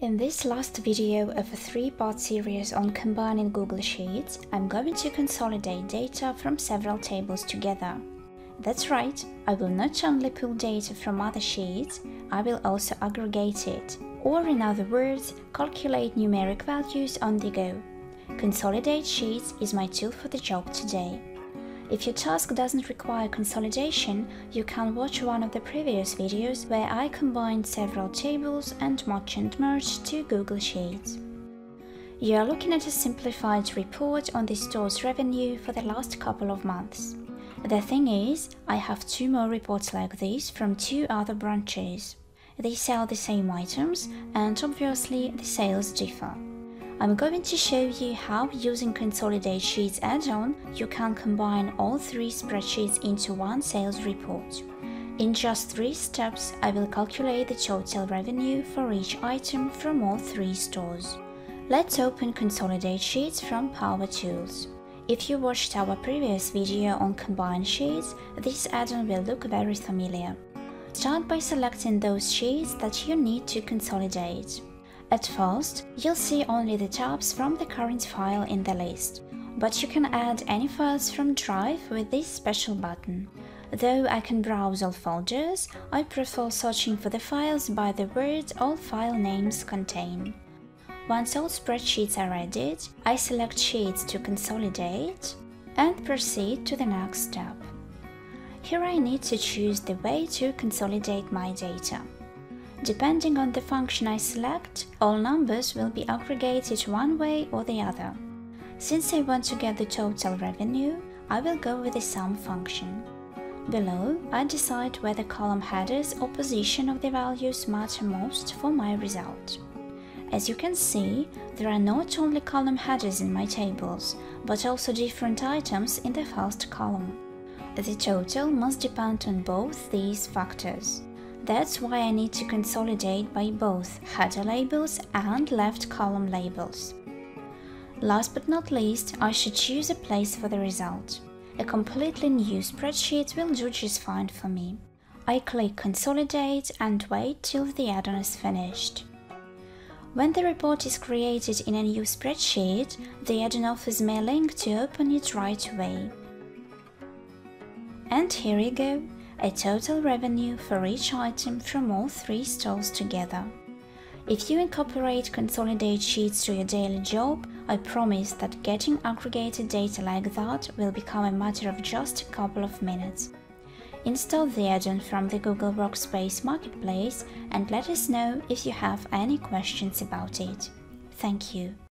In this last video of a 3-part series on combining Google Sheets, I'm going to consolidate data from several tables together. That's right, I will not only pull data from other sheets, I will also aggregate it, or in other words, calculate numeric values on the go. Consolidate Sheets is my tool for the job today. If your task doesn't require consolidation, you can watch one of the previous videos where I combined several tables and merged to Google Sheets. You are looking at a simplified report on the store's revenue for the last couple of months. The thing is, I have 2 more reports like this from 2 other branches. They sell the same items, and obviously the sales differ. I'm going to show you how, using Consolidate Sheets add-on, you can combine all 3 spreadsheets into one sales report. In just 3 steps, I will calculate the total revenue for each item from all 3 stores. Let's open Consolidate Sheets from Power Tools. If you watched our previous video on Combine Sheets, this add-on will look very familiar. Start by selecting those sheets that you need to consolidate. At first, you'll see only the tabs from the current file in the list, but you can add any files from Drive with this special button. Though I can browse all folders, I prefer searching for the files by the word all file names contain. Once all spreadsheets are added, I select Sheets to consolidate and proceed to the next step. Here I need to choose the way to consolidate my data. Depending on the function I select, all numbers will be aggregated one way or the other. Since I want to get the total revenue, I will go with the sum function. Below, I decide whether column headers or position of the values matter most for my result. As you can see, there are not only column headers in my tables, but also different items in the first column. The total must depend on both these factors. That's why I need to consolidate by both header labels and left column labels. Last but not least, I should choose a place for the result. A completely new spreadsheet will do just fine for me. I click Consolidate and wait till the add-on is finished. When the report is created in a new spreadsheet, the add-on offers me a link to open it right away. And here you go. A total revenue for each item from all 3 stores together. If you incorporate Consolidate Sheets to your daily job, I promise that getting aggregated data like that will become a matter of just a couple of minutes. Install the add-on from the Google Workspace Marketplace and let us know if you have any questions about it. Thank you.